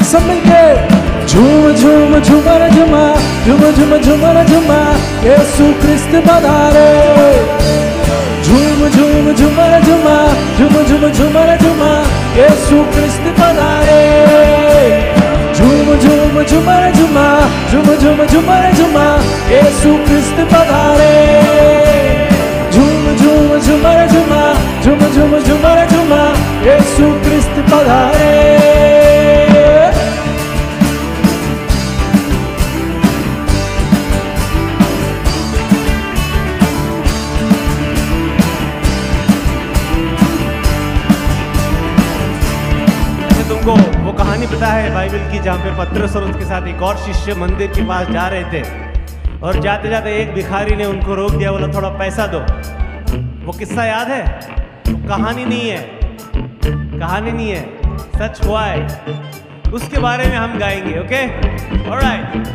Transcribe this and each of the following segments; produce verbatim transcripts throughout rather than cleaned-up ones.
सब मिलके झूम झूम झूमर झुमा, झूम झूम झूमर झुमा, यीशु क्रिस्त पधारे। झूम झूम झूमर झुमा, झूम झूम झूमर झुमा, यीशु क्रिस्त पधारे। झूम झूम झूमर झुमा, झूम झूम झूमर झुमा, यीशु क्रिस्त पधारे। झूम झूम झूमर झुमा, झूम झूम झूमर झुमा, यीशु क्रिस्त पधारे। तुमको वो कहानी पता है बाइबल की, जहाँ पे पतरस और उसके साथ एक और शिष्य मंदिर के पास जा रहे थे और जाते जाते एक भिखारी ने उनको रोक दिया, बोला थोड़ा पैसा दो। वो किस्सा याद है? वो कहानी नहीं है, कहानी नहीं है, सच हुआ है। उसके बारे में हम गाएंगे। Okay, alright.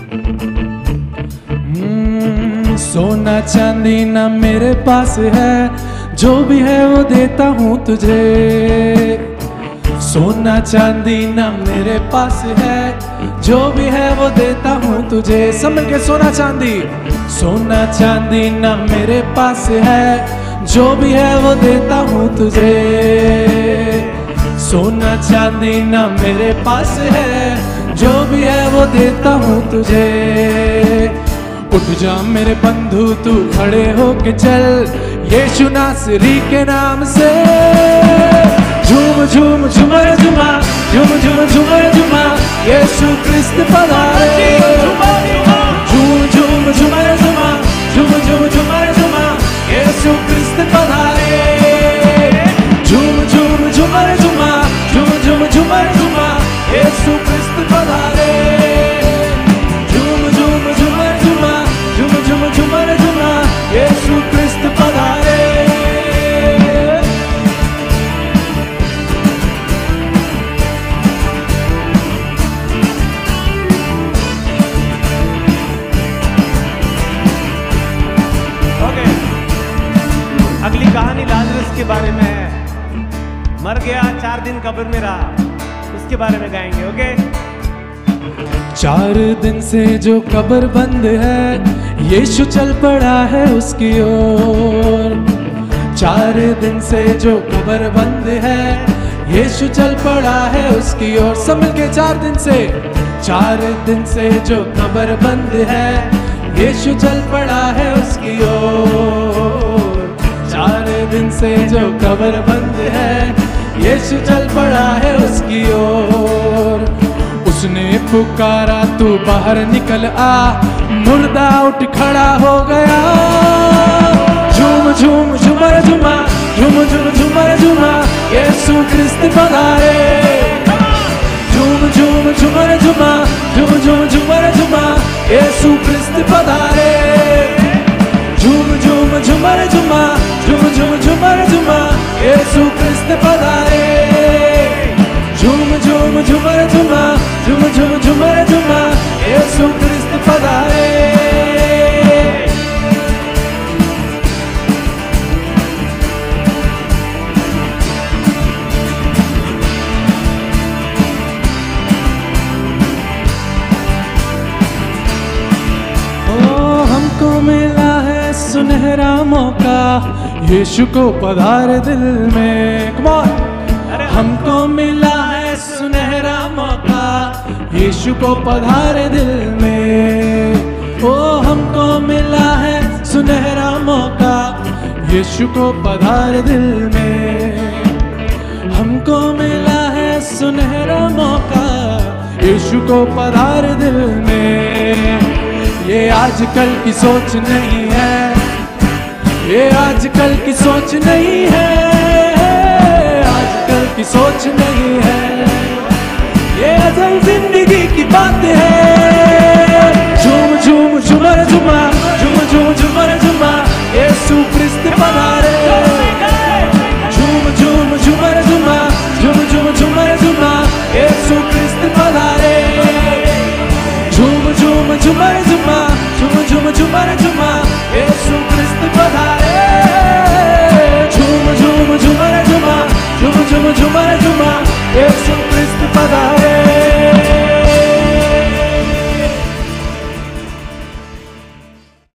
सोना चांदी ना मेरे पास है, जो भी है वो देता हूँ तुझे। सोना चांदी ना मेरे पास है, जो भी है वो देता हूँ तुझे। सब मिलके सोना चांदी, सोना चांदी ना मेरे पास है, जो भी है वो देता हूँ तुझे। सोना चांदी ना मेरे पास है, जो भी है वो देता हूँ तुझे। उठ जा मेरे बंधु तू खड़े होके चल, यीशु नासरी के नाम से। झूम झूम झूमर झुमा, झूम झूम झूमर झुमा, यीशु क्रिस्त पधारे। झूम झूम झूमर झुमा, झूम झूम झूमर झुमा, यीशु क्रिस्त पधारे। झूम झूम झूमर झुमा, झूम झूम झूमर झुमा, यीशु क्रिस्त पधारे। झूम झूम झूमर झुमा, झूम झूम झूमर झुमा, यीशु क्रिस्त पधारे। अगली कहानी लाजरस के बारे में है। मर गया, चार दिन कब्र में रहा, उसके बारे में गाएंगे। ओके। चार दिन से जो कब्र बंद है, यीशु चल पड़ा है उसकी ओर। चार दिन से जो कब्र बंद है, यीशु चल पड़ा है उसकी ओर। सब मिलके चार दिन से, चार दिन से जो कब्र बंद है, यीशु चल पड़ा है उसकी ओर। चार दिन से जो कब्र बंद है, यीशु चल पड़ा है उसकी ओर। उसने पुकारा तू बाहर निकल आ, मुर्दा उठ खड़ा हो गया। झूम झूम झूमर झुमा, झूम झूम झूमर झुमा, यीशु क्रिस्त पधारे। झूम झूम झूमर झुमा, झूम झूम झूमर झुमा, यीशु क्रिस्त पधारे। झूम झूम झूमर झुमा, झूम झूम झूमर झुमा, यीशु क्रिस्त पधारे। झूम झूम झूमर झुमा, झूम झूम झूमर झुमा, यीशु क्रिस्त पधारे। सुनहरा मौका, यीशु को पधार दिल में। कम ऑन, हमको मिला है सुनहरा मौका, यीशु को पधार दिल में। ओ हमको मिला है सुनहरा मौका, यीशु को पधार दिल में। हमको मिला है सुनहरा मौका, यीशु को पधार दिल में। ये आजकल की सोच नहीं है, ये आजकल की सोच नहीं है, आजकल की सोच नहीं है, ये असल जिंदगी की बात है। झूम झूम झूमर झुमा, झूम झूम झूमर झुमा, यीशु क्रिस्त पधारे। झूम झूम झूमर झुमा, झूम झूम झूमर झुमा, यीशु क्रिस्त पधारे। झूम झूम झूमर झुमा, झूम झूम झूमर झुमा, यीशु क्रिस्त पधारे। झूम झूम झूमर झुमा, झूम झूम झूमर झुमा, यीशु क्रिस्त पधारे।